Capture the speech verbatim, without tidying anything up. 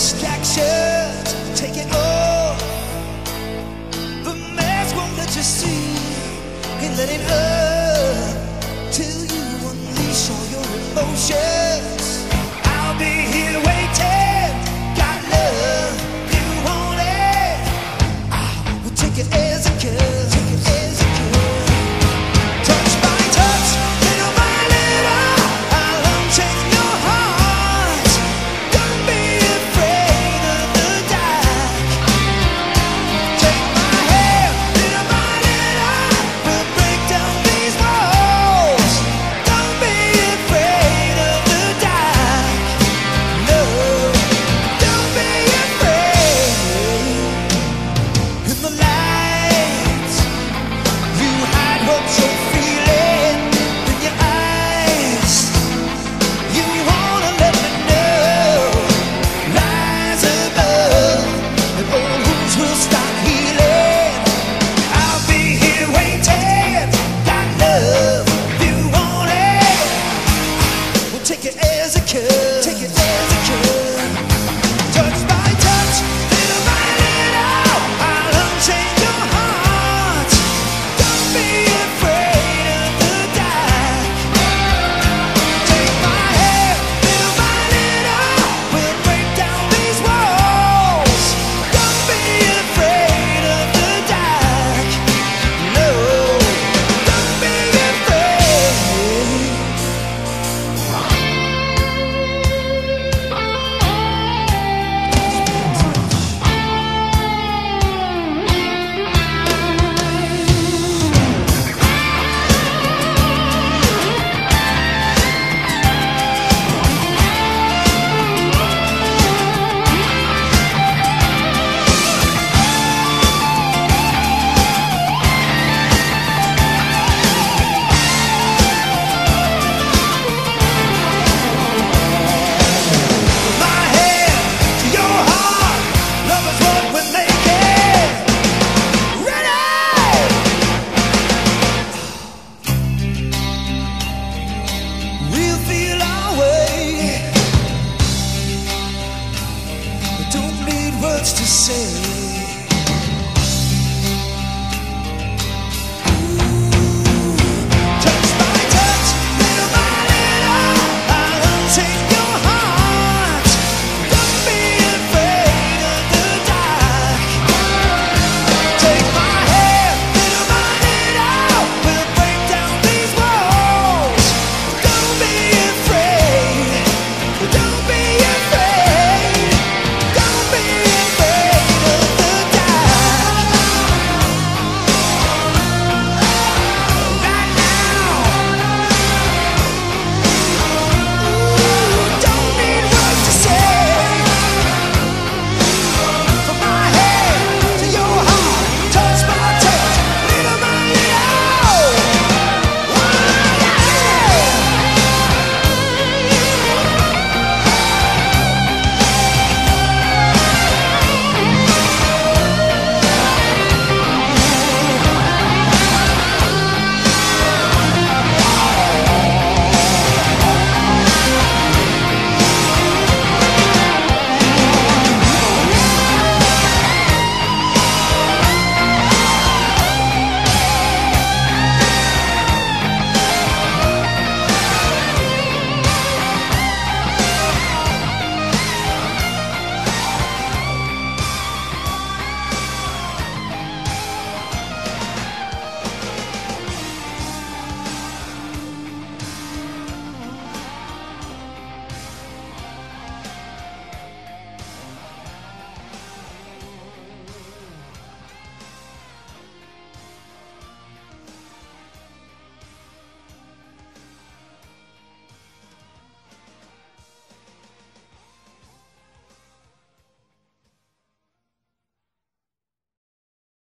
distractions, take it off. The mask won't let you see, and let it up till you unleash all your emotions. I'll be here waiting, got love, you want it. I will take it as it comes, take it as it comes. Touch by touch, little by little, I'll unchain your heart. Don't be afraid of the dark. Take my hand, little by little, we'll break down these walls. Don't be afraid of the dark. No, don't be afraid. In the lights, you hide what you're feeling in your eyes. You wanna let me know. Rise above, and old wounds will start healing. I'll be here waiting. Got love, you want it. We'll take it as it comes. Take it as it comes.